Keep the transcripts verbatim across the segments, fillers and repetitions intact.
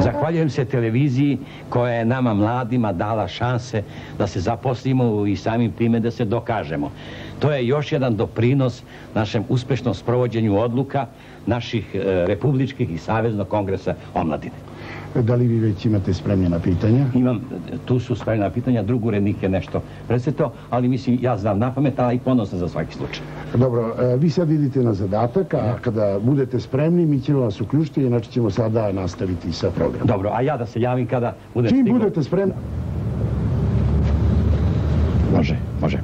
Zahvaljujem se televiziji koja je nama mladima dala šanse da se zaposlimo i samim time da se dokažemo. To je još jedan doprinos našem uspešnom sprovođenju odluka naših e, republičkih i saveznog kongresa omladine. Da li vi već imate spremljena pitanja? Imam, tu su spremljena pitanja, drug urednik je nešto presretao, ali mislim, ja znam na pamet, ali i ponosan za svaki slučaj. Dobro, vi sad idite na zadatak, a kada budete spremni, mi ćemo vas uključiti, inače ćemo sada nastaviti sa programom. Dobro, a ja da se javim kada budem stigao. Čim budete spremni? Može, može.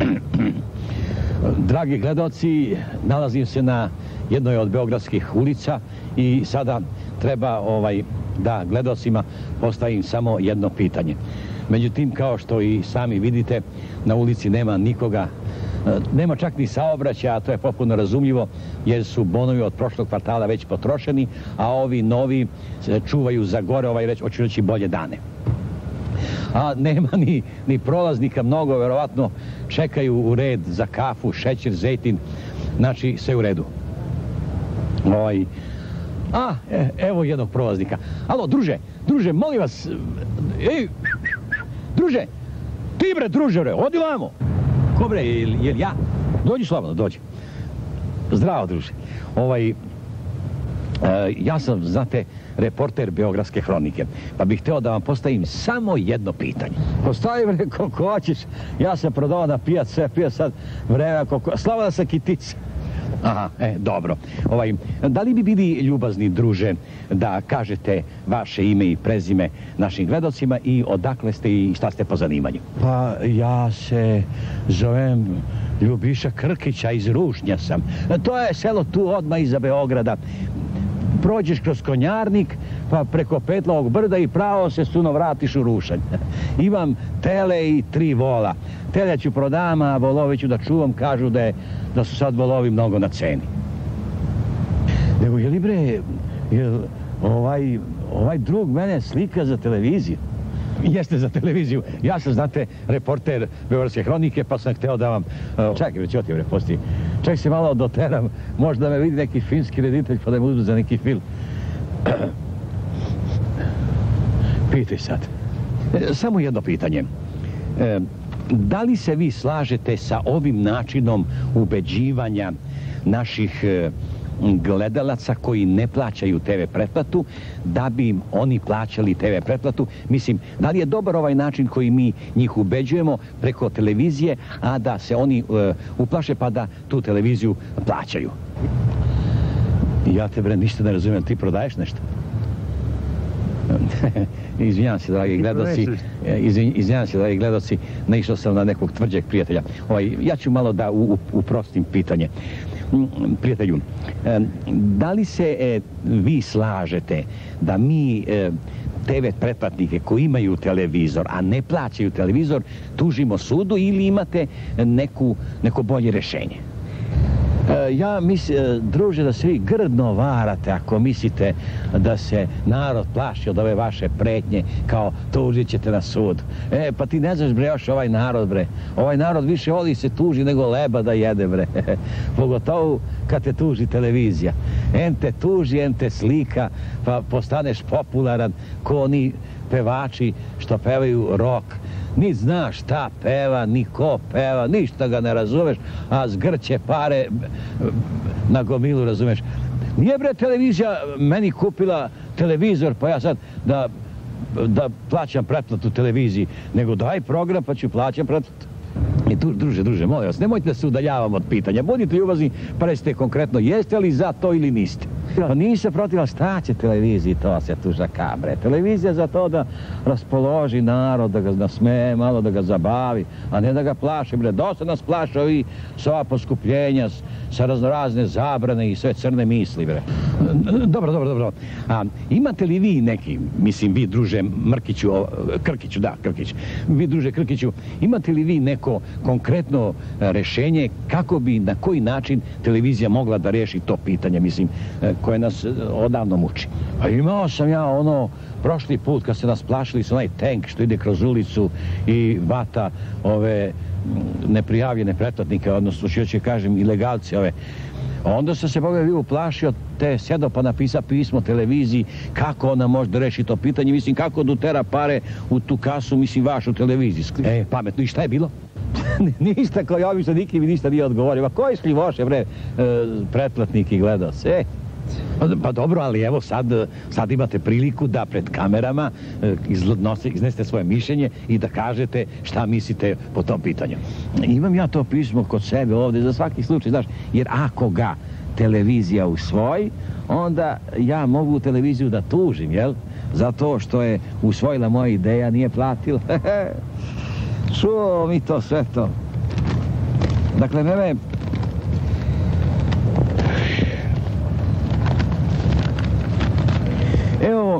Dragi gledaoci, nalazim se na jednoj od beogradskih ulica i sada treba ovaj, da gledaocima postavim samo jedno pitanje. Međutim, kao što i sami vidite, na ulici nema nikoga, nema čak ni saobraćaja, a to je potpuno razumljivo, jer su bonovi od prošlog kvartala već potrošeni, a ovi novi se čuvaju za gore, ovaj reći, hoću reći bolje dane. A nema ni, ni prolaznika mnogo, verovatno čekaju u red za kafu, šećer, zejtin, znači sve u redu. Ovaj... A, e, evo jednog prolaznika. Alo, druže, druže, molim vas, ej, druže, ti bre, druže, bre, odi vamo. Ko bre, jel, jel ja? Dođi slobodno, dođi. Zdravo, druže. Ovaj, e, ja sam, znate, reporter Beogradske hronike, pa bih hteo da vam postavim samo jedno pitanje. Postavi bre, koliko hoćeš, ja sam prodao na pijac, sve pijac sad vreme, koliko, slava sa kitica. Aha, e, dobro. Ovaj, da li bi bili ljubazni, druže, da kažete vaše ime i prezime našim gledalcima i odakle ste i šta ste po zanimanju? Pa ja se zovem Ljubiša Krkića, iz Rušnja sam. To je selo tu odmah iza Beograda. Prođeš kroz Konjarnik, pa preko Petlovog brda i pravo se suno vratiš u Rušanj. Imam tele i tri vola. Tele ću prodam, a volove ću da čuvam, kažu da, je, da su sad volovi mnogo na ceni. Nego, je li bre, je ovaj, ovaj drug mene slika za televiziju? Jeste za televiziju. Ja sam, znate, reporter Beogradske hronike, pa sam hteo da vam... Čekaj, bre, ću ti bre, posti. Čekaj se malo doteram, možda me vidi neki filmski reditelj, pa da me uzme za neki film. Pitaj sad. Samo jedno pitanje. Da li se vi slažete sa ovim načinom ubeđivanja naših gledalaca koji ne plaćaju te ve pretplatu, da bi im oni plaćali te ve pretplatu? Mislim, da li je dobar ovaj način koji mi njih ubeđujemo preko televizije, a da se oni uh, uplaše pa da tu televiziju plaćaju? Ja te, bre, ništa ne razumijem, ti prodaješ nešto? Izvinjam se, dragi gledaoci, izvinjam se, dragi gledaoci, naišao sam na nekog tvrđeg prijatelja. Ovaj, ja ću malo da u, u, uprostim pitanje. Prijatelju, da li se e, vi slažete da mi e, te ve pretplatnike koji imaju televizor, a ne plaćaju televizor, tužimo sudu ili imate neku, neko bolje rešenje? E, ja mislim, druže, da se vi grdno varate ako mislite da se narod plaši od ove vaše pretnje, kao tužit ćete na sud. E, pa ti ne znaš, bre, još ovaj narod, bre. Ovaj narod više voli se tuži nego leba da jede, bre. Pogotovo kad te tuži televizija. En te tuži, en te slika, pa postaneš popularan ko oni pevači što pevaju rock. Ni znaš šta peva, ni ko peva, ništa ga ne razumeš, a zgrće pare na gomilu, razumeš. Nije, bre, televizija meni kupila televizor, pa ja sad da, da plaćam pretplatu televiziji, nego daj program pa ću plaćam pretplatu. I tu, druže, druže, molim vas, nemojte da se udaljavamo od pitanja. Budite ljubazni, pa recite konkretno, jeste li za to ili niste? Pa niste protiv, šta će televiziji, to se tu žaka, bre. Televizija za to da raspoloži narod, da ga nasmeje, malo da ga zabavi, a ne da ga plaši, bre. Dosta nas plaše ovi s ova poskupljenja, sa raznorazne zabrane i sve crne misli, bre. Dobro, dobro, dobro. A imate li vi neki, mislim, vi, druže Mrkiću, o, Krkiću, da, Krkić, vi, druže Krkiću, imate li vi neko konkretno rešenje kako bi, na koji način televizija mogla da reši to pitanje, mislim, koje nas odavno muči? A imao sam ja ono prošli put kad se nas plašili s onaj tank što ide kroz ulicu i vata ove neprijavljene pretplatnike, odnosno što će kažem ilegalci ove. Onda sam se Boga vi uplašio, te sjedo pa napisa pismo televiziji, kako ona može da reši to pitanje, mislim, kako da utera pare u tu kasu, mislim, vašu televizijsku. E, pametno, i šta je bilo? Ništa, koji obično nikim mi ništa nije odgovorio. Ma koji šljivoše, bre, e, pretplatnik i gledao se. Pa, pa dobro, ali evo sad, sad imate priliku da pred kamerama e, iznose, iznesete svoje mišljenje i da kažete šta mislite po tom pitanju. Imam ja to pismo kod sebe ovdje za svaki slučaj, znaš, jer ako ga televizija usvoji, onda ja mogu televiziju da tužim, jel? Zato što je usvojila moja ideja, nije platila. Čuo mi to sve to. Dakle, mene... Evo,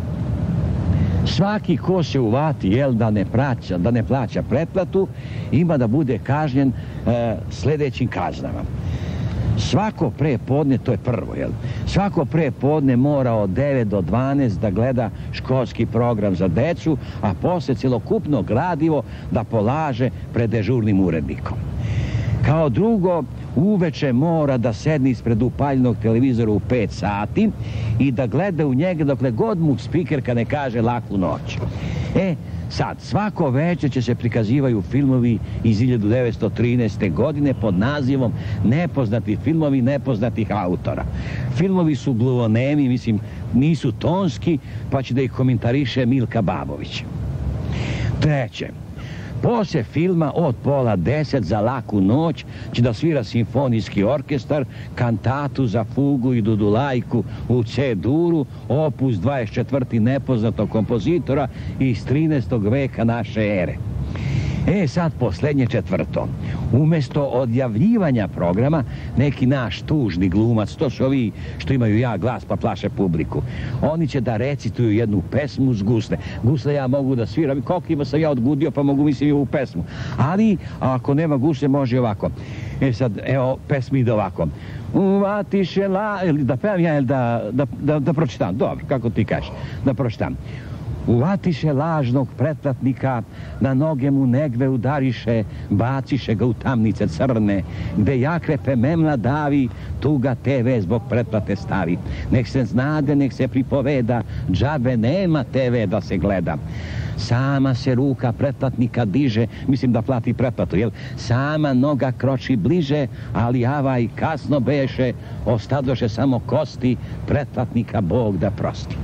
svaki ko se uvati, jel, da ne plaća, da ne plaća pretplatu, ima da bude kažnjen e, sljedećim kaznama. Svako prepodne, to je prvo, jel? Svako prepodne mora od devet do dvanaest da gleda školski program za decu, a posle cjelokupno gradivo da polaže pred dežurnim urednikom. Kao drugo, uveče mora da sedne ispred upaljenog televizora u pet sati i da gleda u njega dokle god mu spikerka ne kaže laku noć. E, sad, svako večer će se prikazivaju filmovi iz hiljadu devetsto trinaeste. godine pod nazivom Nepoznati filmovi nepoznatih autora. Filmovi su gluvonemi, mislim, nisu tonski, pa će da ih komentariše Milka Babović. Treće, poslije filma od pola deset za laku noć će da svira simfonijski orkestar, kantatu za fugu i dudulajku u C-duru, opus dvadeset četvrti nepoznatog kompozitora iz trinaestog veka naše ere. E, sad posljednje četvrto. Umjesto odjavljivanja programa, neki naš tužni glumac, to su ovi što imaju ja glas pa plaše publiku, oni će da recituju jednu pesmu s gusle. Gusle ja mogu da sviram, koliko ima sam ja odgudio pa mogu mislim i ovu pesmu. Ali, ako nema gusle, može ovako. E sad, evo, pesmi ide ovako. Uvatiše la... Da pevam ja ili da, da, da, da pročitam? Dobro, kako ti kažeš, da pročitam. Uvatiše lažnog pretplatnika, na noge mu negve udariše, baciše ga u tamnice crne, gde jakrepe memla davi, tu ga te ve zbog pretplate stavi. Nek se znade, nek se pripoveda, džabe nema te ve da se gleda. Sama se ruka pretplatnika diže, mislim da plati pretplatu, jel? Sama noga kroči bliže, ali avaj kasno beše, ostadoše samo kosti, pretplatnika Bog da prosti.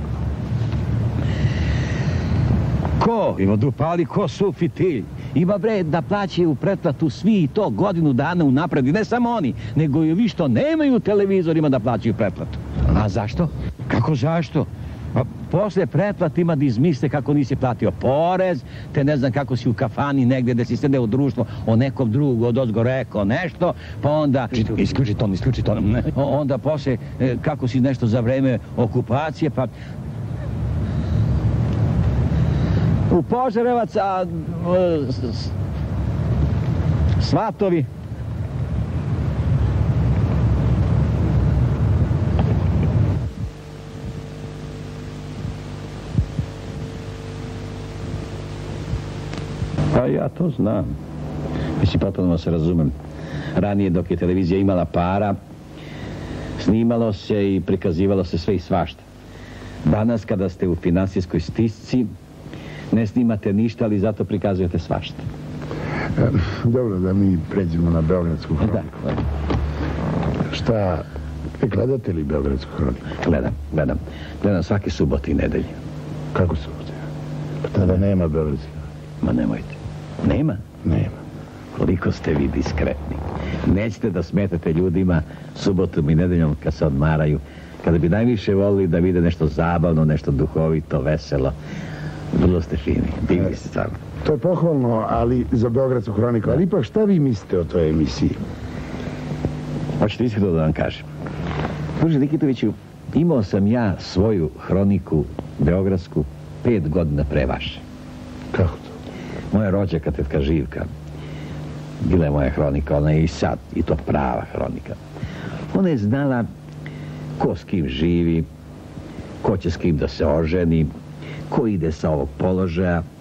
Ko? Ima dupali ko su fitilj. Ima bre da plaćaju pretplatu svi i to godinu dana unapred. I ne samo oni, nego i vi što nemaju televizorima da plaćaju pretplatu. A zašto? Kako zašto? Pa posle pretplata ima da izmisle kako nisi platio porez, te ne znam kako si u kafani negdje da si sede u društvo o nekom drugu od ozgo rekao nešto, pa onda... Isključi to, isključi to. Onda posle kako si nešto za vreme okupacije, pa... U Požarevac, a svatovi. Pa ja to znam. Mislim, potpuno se razumem. Ranije dok je televizija imala para, snimalo se i prikazivalo se sve i svašta. Danas kada ste u finansijskoj stisci, ne snimate ništa, ali zato prikazujete svašta. E, dobro, da mi pređemo na Beogradsku hroniku. Da, da. Šta, gledate li Beogradsku hroniku? Gledam, gledam. Gledam svake subote i nedelje. Kako subote? Pa tada nema Beogradske. Ma nemojte. Nema? Nema. Koliko ste vi diskretni. Nećete da smetate ljudima subotom i nedeljom kad se odmaraju. Kada bi najviše volili da vide nešto zabavno, nešto duhovito, veselo. Vrlo ste fini, divni ste stvarno. To je pohvalno, ali za Beogradsku hroniku. Ali ipak šta vi mislite o toj emisiji? Hoćete iskreno da vam kažem. Druže Nikitoviću, imao sam ja svoju hroniku beogradsku pet godina pre vaše. Kako to? Moja rođaka, tetka Živka, bila je moja hronika, ona je i sad, i to prava hronika. Ona je znala ko s kim živi, ko će s kim da se oženi, ko ide sa ovog položaja,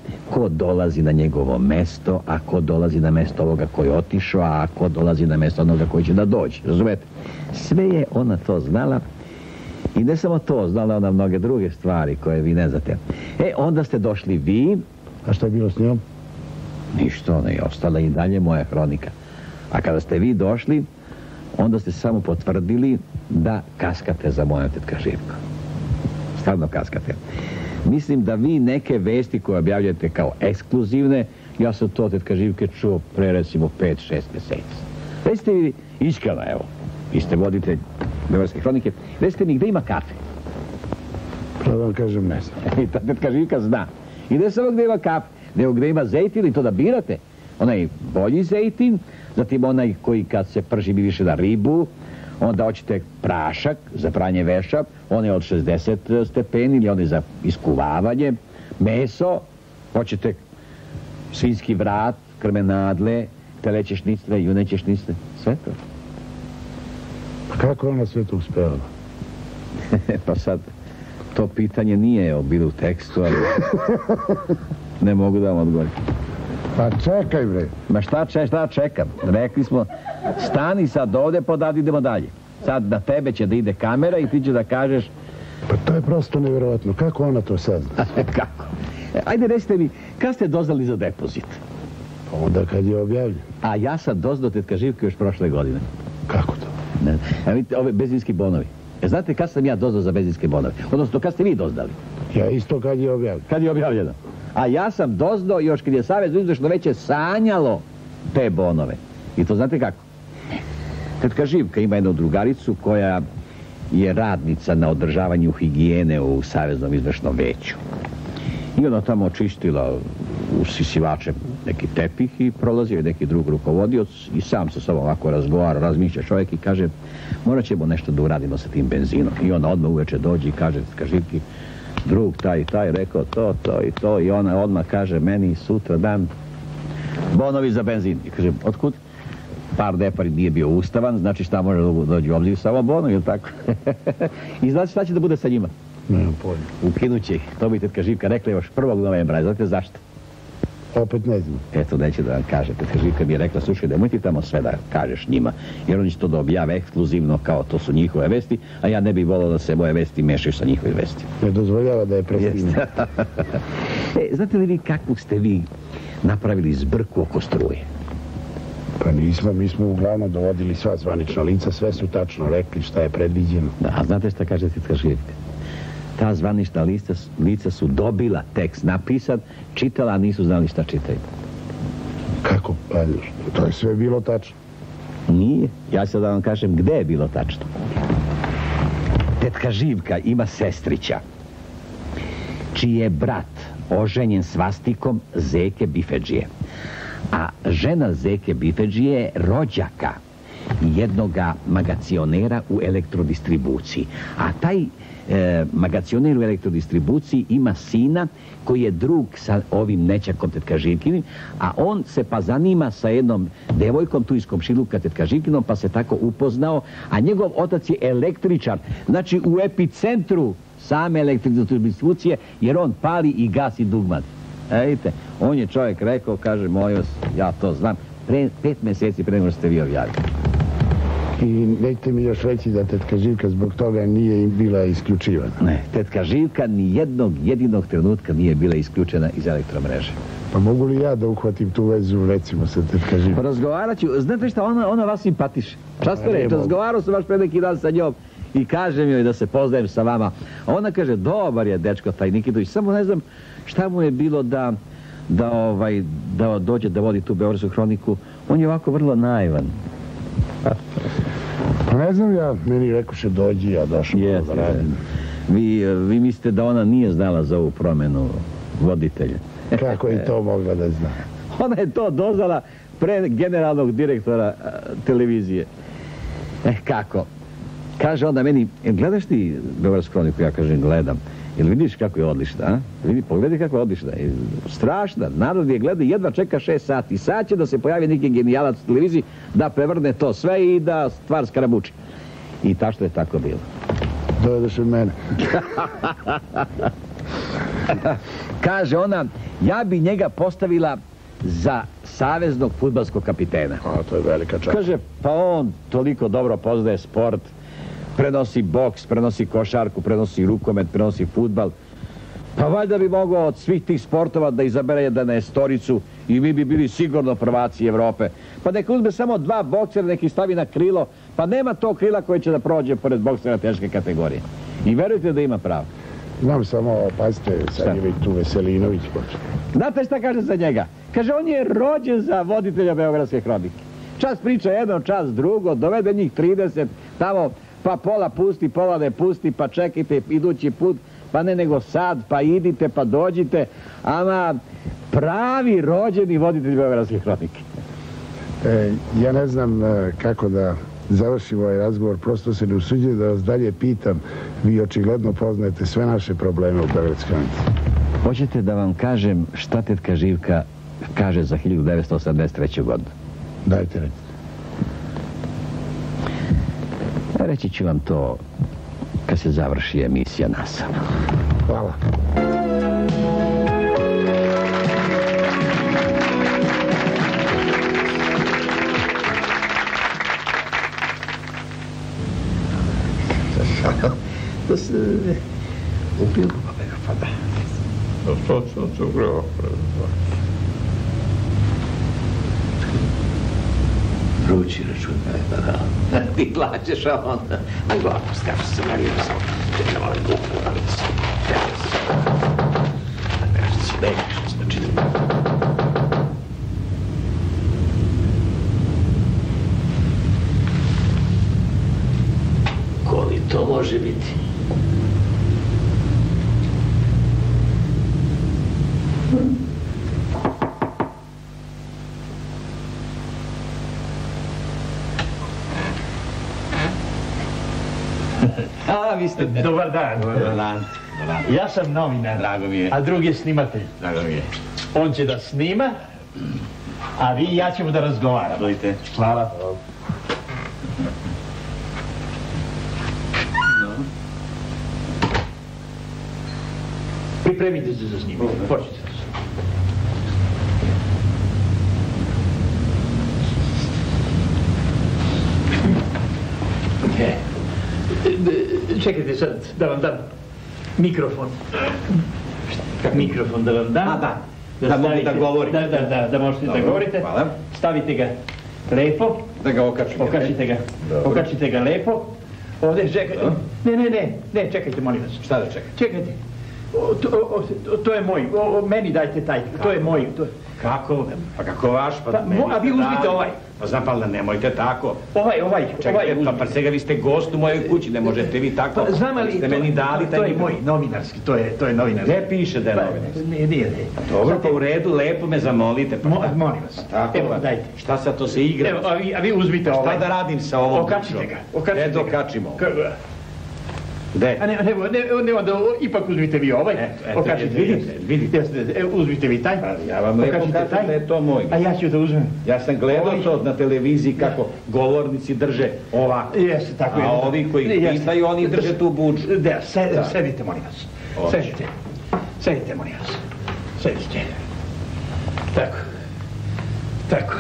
ko dolazi na njegovo mesto, a ko dolazi na mesto ovoga koji je otišao, a ko dolazi na mesto onoga koji će da dođe, razumete? Sve je ona to znala i ne samo to, znala ona mnoge druge stvari koje vi ne znate. E, onda ste došli vi. A šta je bilo s njom? Ništa, ona je ostala i dalje moja hronika. A kada ste vi došli, onda ste samo potvrdili da kaskate za mojom tetka Živko. Stvarno kaskate. Mislim da vi neke vesti koje objavljate kao ekskluzivne, ja sam to tetka Živke čuo pre recimo pet šest mjeseci. Recite vi, iskreno, evo, vi ste voditelj Beogradske hronike, recite mi gdje ima kafe? Pravo vam kažem, ne znam. I ta tetka Živka zna. I ne samo gdje ima kafe, nego gdje ima zejtin i to da birate. Onaj bolji zejtin, zatim onaj koji kad se prži bi više na ribu, onda hoćete prašak za pranje veša, on je od šezdeset stepeni ili on je za iskuvavanje, meso, hoćete svinjski vrat, krmenadle, teleće šnicle, juneće šnicle, sve to. Pa kako ona sve to uspela? Pa sad, to pitanje nije bilo u tekstu, ali ne mogu da vam odgovorim. Pa čekaj, bre. Ma šta, če, šta čekam? Rekli smo, stani sad ovdje, pa da idemo dalje. Sad na tebe će da ide kamera i ti će da kažeš... Pa to je prosto nevjerojatno. Kako ona to sazna? Kako? Ajde, recite mi, kad ste doznali za depozit? Onda kad je objavljen. A ja sam doznao tetka Živke još prošle godine. Kako to? Ne. A vidite, ove benzinski bonovi. E, znate kad sam ja doznao za benzinske bonove? Odnosno, kad ste vi doznali? Ja isto kad je objavljeno. Kad je objavljeno? A ja sam doznao još kad je Savez izvršno veće sanjalo te bonove. I to znate kako? Tetka Živka ima jednu drugaricu koja je radnica na održavanju higijene u Saveznom izvršnom veću. I ona tamo očistila usisivačem neki tepih i prolazio je neki drug rukovodioc i sam sa sobom ovako razgovara, razmišlja čovjek i kaže, morat ćemo nešto da uradimo sa tim benzinom. I ona odmah uveče dođe i kaže tetka Živki, drug taj i taj rekao to, to i to i ona odmah kaže meni sutra dan bonovi za benzin. I kaže, otkud? Par depari nije bio ustavan, znači šta može dođi u obzir, samo bonovi, ili tako? I znate šta će da bude sa njima? Nemam pojma. Ukinut će ih, to bi tetka Živka rekla još prvog novembra, znate zašto? Opet ne znam. Eto, neće da vam kaže. Tetka Živka mi je rekla, slušaj, nemoj ti tamo sve da kažeš njima, jer oni će to da objave ekskluzivno kao to su njihove vesti, a ja ne bih volao da se moje vesti mešaju sa njihove vesti. Ne dozvoljava da je prestignu. E, znate li vi kakvu ste vi napravili zbrku oko struje? Pa nismo, mi smo uglavnom dovodili sva zvanična lica, sve su tačno rekli šta je predviđeno. Da, a znate šta kaže tetka Živka? Ta zvanična lica, lica su dobila tekst napisan, čitala, a nisu znali šta čitaju. Kako? Pa, to je sve bilo tačno. Nije. Ja sad da vam kažem gde je bilo tačno. Tetka Živka ima sestrića, čiji je brat oženjen svastikom Zeke Bifedžije. A žena Zeke Bifedžije je rođaka jednoga magacionera u elektrodistribuciji. A taj e, magacioner u elektrodistribuciji ima sina koji je drug sa ovim nećakom tetka Živkinim, a on se pa zanima sa jednom devojkom tu iz komšiluka tetka Živkinom, pa se tako upoznao, a njegov otac je električar, znači u epicentru same elektrodistribucije, jer on pali i gasi dugmad. E, vidite, on je čovjek rekao, kaže, mojos, ja to znam, pre, pet mjeseci pre nego što ste vi objavili. I nećete mi još reći da tetka Živka zbog toga nije bila isključivana. Ne, tetka Živka ni jednog jedinog trenutka nije bila isključena iz elektromreže. Pa mogu li ja da uhvatim tu vezu, recimo, sa tetka Živka? Razgovarat ću, znate šta, ona, ona vas simpatiše. Šta ste reći, razgovarao sam baš pre neki dan sa njom i kažem joj da se poznajem sa vama. A ona kaže, dobar je dečko taj Nikitović, samo ne znam šta mu je bilo da, da, ovaj, da dođe da vodi tu Beogradsku hroniku. On je ovako vrlo naivan. Pa ne znam ja, meni rekoše dođi, ja došao yes, da radim. Vi, vi mislite da ona nije znala za ovu promjenu voditelja? Kako je to mogla da zna? Ona je to doznala pre generalnog direktora a, televizije. Eh, kako? Kaže onda meni, gledaš ti Beogradsku hroniku? Ja kažem, gledam. Jel vidiš kako je odlična, a? Vidi, pogledaj kako je odlična. Strašna. Narod je gleda, jedva čeka šest sati. Sad će da se pojavi neki genijalac u televiziji da prevrne to sve i da stvar skarabuči. I tačno je tako bilo. Dovedeš od mene. Kaže ona, ja bi njega postavila za saveznog fudbalskog kapitena. A, to je velika čast. Kaže, pa on toliko dobro poznaje sport, prenosi boks, prenosi košarku, prenosi rukomet, prenosi fudbal. Pa valjda bi mogao od svih tih sportova da izabere jedanaestoricu i mi bi bili sigurno prvaci Evrope. Pa neka uzme samo dva boksera, neki stavi na krilo, pa nema tog krila koji će da prođe pored boksera teške kategorije. I verujte da ima pravo. Znam samo, pazite, sad je već tu Veselinović. Znate šta kaže za njega? Kaže, on je rođen za voditelja Beogradske hronike. Čas priča jedno, čas drugo, dovede njih trideset, tamo pa pola pusti, pola ne pusti, pa čekajte idući put, pa ne nego sad, pa idite, pa dođite, ama pravi rođeni voditelj Beogradske hronike. E, ja ne znam e, kako da završim ovaj razgovor, prosto se ne usuđujem da vas dalje pitam. Vi očigledno poznajete sve naše probleme u Beogradskoj hronici. Hoćete da vam kažem šta tetka Živka kaže za hiljadu devetsto osamdeset treću. godinu? Dajte, recite. Reći ću vam to kad se završi emisija nasama. Hvala. Da se upio pa me napada. Što sam se ugrao? Vrući račun, pa da. Ti plaćeš, a onda... Aj, glavno, skači se, Marija, sam. Čekaj, malo dupu, ali se... Čekaj se. Nešto se ležiš, znači... Ko li to može biti? A, vi ste... Dobar dan. Dobar dan. Ja sam novinar. Drago mi je. A drugi je snimatelj. Drago mi je. On će da snima, a vi i ja ćemo da razgovaramo. Budite. Hvala. Pripremite se za snimanje. Počnite. E, čekajte sad da vam dam mikrofon. Mikrofon da vam dam. A, da. Da mogu da govorim. Da, da, da, da možete da govorite. Hvala. Stavite ga lepo. Da ga okačim. Okačite ga. Okačite ga lepo. Ovdje, čekajte. Ne, ne, ne, ne, čekajte, molim vas. Šta da čekam? Čekajte. O, to, o, o, to je moj, o, o, meni dajte taj, to je moj. To... Kako? Pa kako vaš? Pa, Pa, mo, a vi uzmite ovaj. Pa znam, pa nemojte tako. Ovaj, ovaj, Čekajte, ovaj pa, pa svega vi ste gost u mojoj kući, ne možete vi tako. Pa, znam ali, ste to, meni dali taj to je mikrofon. moj novinarski, to je, to je novinarski. Gde piše da je Pa, novinarski? nije, nije, nije. Dobro, Znate, pa u redu, lepo me zamolite. Pa, Mo, šta? molim vas. Tako, Evo, pa, dajte. Šta sad to se igra? Evo, a vi, a vi uzmite ovaj. Šta da radim sa ovom? Okačite pričom? ga, okačite Gde ga. dokačimo? Ka- Gde? A ne, ne, ne, ne, onda ipak uzmite vi ovaj. Eto, eto, Okačite vidite, ga. vidite. Jeste, evo, uzmite vi taj. Ja vam lepo Okačite kažem taj. da je to moj. A ja ću da uzmem. Ja sam gledao Ovaj- to na televiziji kako govornici drže ovako. Jeste, tako je. A ovi koji Jeste. pitaju, oni drže tu budžu. Da, se, Da. sedite, molim vas. Hoće. Sedite. Sedite, molim vas. Sedite. Tako. Tako.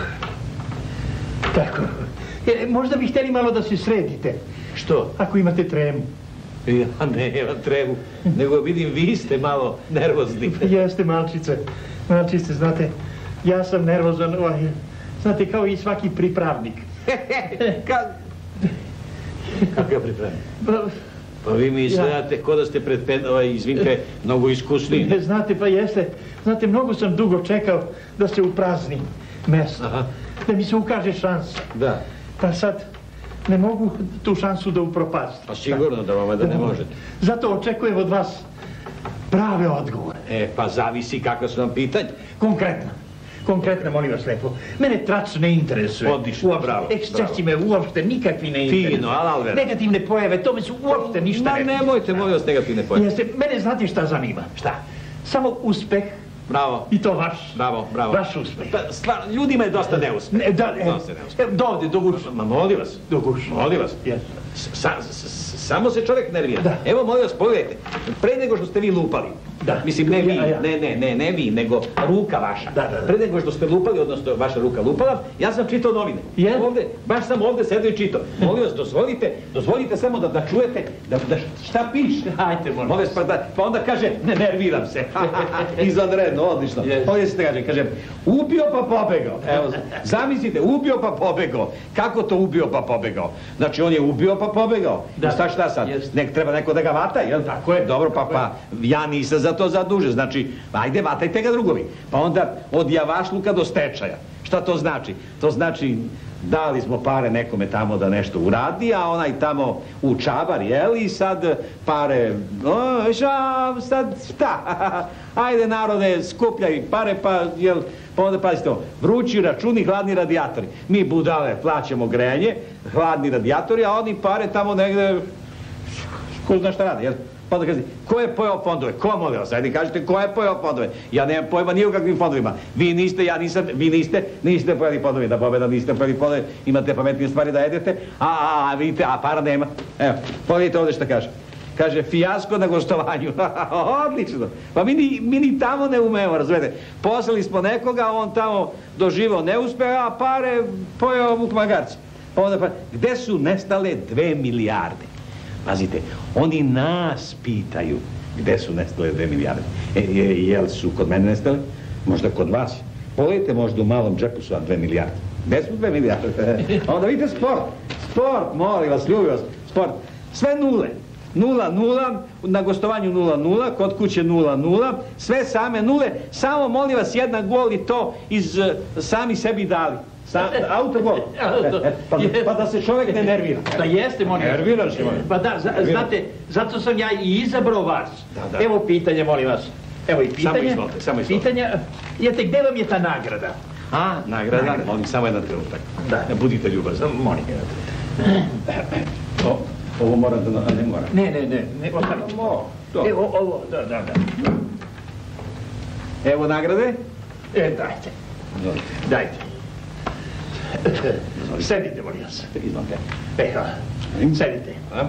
Tako. E, možda bi htjeli malo da se sredite. Što? Ako imate tremu. Ja nemam trebu, nego vidim vi ste malo nervozni. Jeste, malčice. Malčice, znate, ja sam nervozan, ovaj, znate, kao i svaki pripravnik. Kad? Kako ja pripravim? Pa, Pa vi mi izgledate ko da ste pred pet, ovaj, izvinite, mnogo iskusniji. ne, znate, pa jeste, znate, mnogo sam dugo čekao da se uprazni mesto. Aha. Da mi se ukaže šansa. Da. Pa sad ne mogu tu šansu da upropastim. Pa sigurno da vama da ne možete. Zato očekujem od vas prave odgovore. E, pa zavisi kakva su vam pitanja. Konkretno. Konkretno, molim vas lepo. Mene trač ne interesuje. Odlično, Uopšte, bravo, Ekscesi me uopšte nikakvi ne interesuju. Fino, ali Alver. Negativne pojave, to me su uopšte ništa Ma ne... nemojte, molim vas, negativne pojave. Jeste, mene znate šta zanima? Šta? Samo uspeh Bravo. i to vaš. Bravo, bravo. Vaš uspeh. Pa, stvarno, ljudima je dosta neuspeh. Ne, da, e, Dosta neuspeh. e, do ovde, do guša. Ma molim vas. Do guša. Molim vas. Jeste. Sa, s- s- samo se čovjek nervira. Da. Evo, molim vas, pogledajte. Pre nego što ste vi lupali, Da. Mislim, ne vi, Ja, ja. ne, ne, ne, ne vi, nego ruka vaša. Da, da, da. Pre nego što ste lupali, odnosno vaša ruka lupala, ja sam čitao novine. Je? Ovde, baš sam ovde sedio i čitao. Molim vas, dozvolite, dozvolite samo da, da čujete da, da šta piše. Hajde, molim Molim vas, pa, da, pa onda kaže, ne nerviram se. Izvanredno, odlično. Yes. Ovdje se kaže, kaže, ubio pa pobegao. Evo, zamislite, ubio pa pobegao. Kako to ubio pa pobegao? Znači, on je ubio pa pobegao. Da. Šta šta sad? Yes. Nek treba neko da ga vata, jel? Tako je. Dobro, pa, Tako pa, ja nisam za to zadužen. Znači, ajde, vatajte ga drugovi. Pa onda od javašluka do stečaja. Šta to znači? To znači, dali smo pare nekome tamo da nešto uradi, a onaj tamo u čabar, jel? I sad pare, o, ša, sad šta? Ajde, narode, skupljaj pare, pa, jel, pa onda pazite to, vrući računi, hladni radijatori. Mi budale plaćamo grejanje, hladni radijatori, a oni pare tamo negde, ko zna šta rade, jel? Pa onda kaže, ko je pojao fondove? Ko, molim vas, ajde kažete, ko je pojao fondove? Ja nemam pojma ni u kakvim fondovima. Vi niste, ja nisam, vi niste, niste pojeli fondove, da pobeda niste pojeli fondove, imate pametnije stvari da jedete, a, a, a, vidite, a para nema. Evo, pogledajte ovdje šta kaže. Kaže, fijasko na gostovanju. Odlično. Pa mi ni, mi ni tamo ne umemo, razumete. Poslali smo nekoga, on tamo doživao neuspeh, a pare pojao Vuk Magarci. Pa onda pa, gde su nestale dve milijarde? Pazite, oni nas pitaju gde su nestale dve milijarde. E, je, jel su kod mene nestale? Možda kod vas. Pogledajte, možda u malom džepu su vam dve milijarde. Gde su dve milijarde? A onda vidite sport. Sport, molim vas, ljubim vas. Sport. Sve nule. Nula, nula, na gostovanju nula, nula, kod kuće nula, nula, sve same nule, samo molim vas jedan gol i to iz uh, sami sebi dali. Sa, autogol. Pa, pa da se čovjek ne nervira. Da jeste, molim vas. Nerviraš se, molim. Pa da, za, znate, zato sam ja i izabrao vas. Da, da. Evo pitanje, molim vas. Evo i pitanje. Samo izvolite, samo izvolite. Pitanje, jete, gde vam je ta nagrada? A, nagrada, nagrada. Molim, samo jedan trenutak. Da. Budite ljubazni. Molim. O, ovo moram da, a ne moram. Ne, ne, ne, ne, ostavite. Evo, ovo, da, da, da. Evo nagrade. E, dajte. Dajte. Sedite, molim vas. Izvolite. Evo, sedite. A?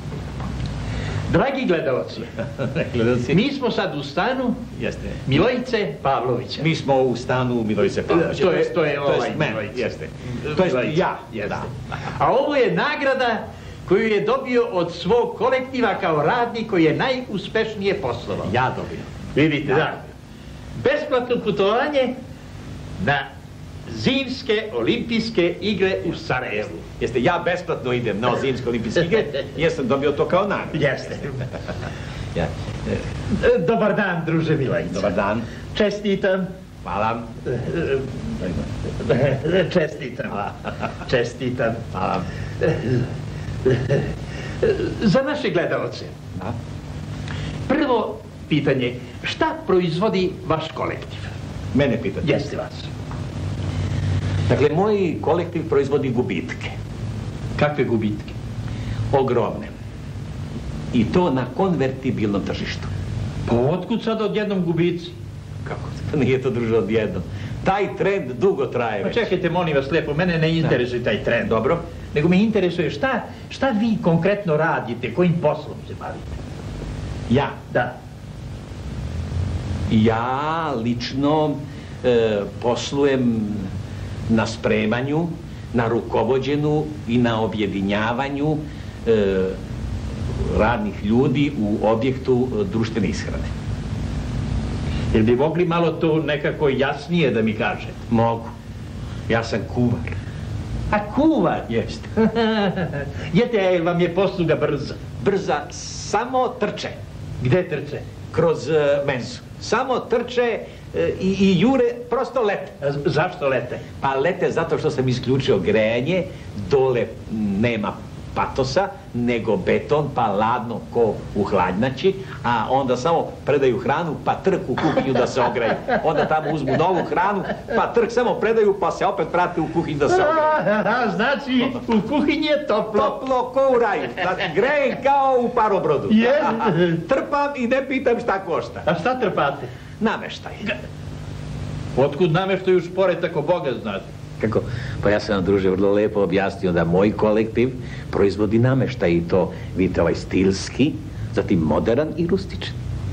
Dragi gledalci, Gledalci. mi smo sad u stanu Jeste. Milojice Pavlovića. Mi smo u stanu Milojice Pavlovića. To je, to je ovaj men, Milojica. jeste. To jest Milojica, ja. jeste. Da. A ovo je nagrada koju je dobio od svog kolektiva kao radnik koji je najuspešnije poslovao. Ja dobio. Vidite, da. Besplatno putovanje na zimske olimpijske igre u Sarajevu. Jeste, ja besplatno idem na zimske olimpijske igre, jer sam dobio to kao nagradu. Jeste. Ja. Dobar dan, druže Milojica. Dobar dan. Čestitam. Hvala. Čestitam. Čestitam. Hvala. Za naše gledalce. Da. Prvo pitanje, šta proizvodi vaš kolektiv? Mene pitate. Jeste vas. Dakle, moj kolektiv proizvodi gubitke. Kakve gubitke? Ogromne. I to na konvertibilnom tržištu. Pa otkud sad odjednom gubici? Kako? Nije to druže odjednom. Taj trend dugo traje Pa već. čekajte, molim vas lijepo, mene ne interesuje taj trend. Dobro. Nego me interesuje šta, šta vi konkretno radite, kojim poslom se bavite? Ja. Da. Ja lično e, poslujem na spremanju, na rukovođenju i na objedinjavanju e, radnih ljudi u objektu e, društvene ishrane. Jel bi mogli malo to nekako jasnije da mi kažete? Mogu. Ja sam kuvar. A kuvar? Jeste. Jete, jel vam je posluga brza? Brza samo trče Gde trče? kroz e, menzu. Samo trče e, i, i jure, prosto lete. A z- zašto lete? Pa lete zato što sam isključio grejanje, dole nema patosa, nego beton, pa ladno ko u hladnjači, a onda samo predaju hranu, pa trk u kuhinju da se ogreju. Onda tamo uzmu novu hranu, pa trk samo predaju, pa se opet vrate u kuhinju da se ogreju. A, znači, u kuhinji je toplo. Toplo ko u raju. Znači, grejem kao u parobrodu. Je. Trpam i ne pitam šta košta. A šta trpate? Nameštaj. Otkud nameštaju špore tako Boga znate? Kako? Pa ja sam vam, druže, vrlo lepo objasnio da moj kolektiv proizvodi nameštaj i to, vidite, ovaj stilski, zatim modern i rustičan.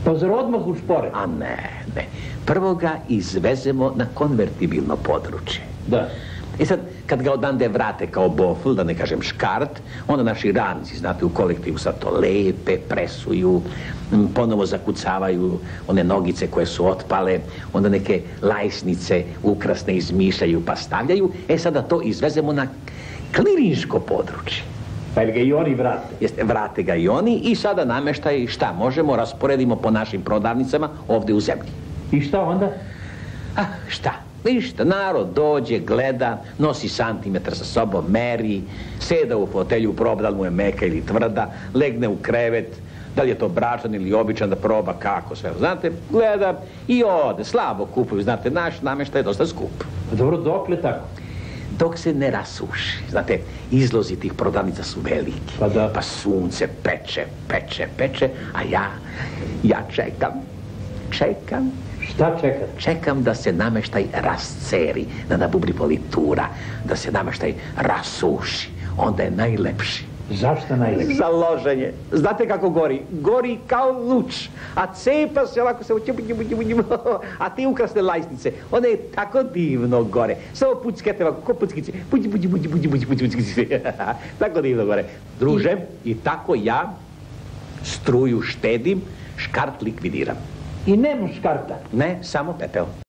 Pa zar odmah u špore? A ne, ne. Prvo ga izvezemo na konvertibilno područje. Da. I sad, kad ga odande vrate kao bofl, da ne kažem škart, onda naši radnici, znate, u kolektivu sad to lepe, presuju, ponovo zakucavaju one nogice koje su otpale, onda neke lajsnice ukrasne izmišljaju pa stavljaju. E sada to izvezemo na klirinško područje. Pa ili ga i oni vrate? Jeste, vrate ga i oni i sada namještaj šta možemo, rasporedimo po našim prodavnicama ovdje u zemlji. I šta onda? A, šta? Ništa, narod dođe, gleda, nosi santimetar sa sobom, meri, seda u fotelju, proba da li mu je meka ili tvrda, legne u krevet, da li je to bračan ili običan, da proba kako sve, znate, gleda i ode, slabo kupuju, znate, naš namještaj je dosta skup. Pa dobro, dokle tako? Dok se ne rasuši, znate, izlozi tih prodavnica su veliki, pa, da. Pa sunce peče, peče, peče, a ja, ja čekam, čekam, Šta čekati? Čekam da se namještaj rasceri, da nabubri politura, da se namještaj rasuši. Onda je najlepši. Zašto najlepši? Za loženje. Znate kako gori? Gori kao luč. A cepa se ovako se... A te ukrasne lajsnice, one je tako divno gore. Samo puckete ovako, ko puckice. Puđi, puđi, puđi, puđi, puđi, puđi, puđi. Tako divno gore. Druže, i tako ja struju štedim, škart likvidiram. I nema škarta? Ne, samo pepeo.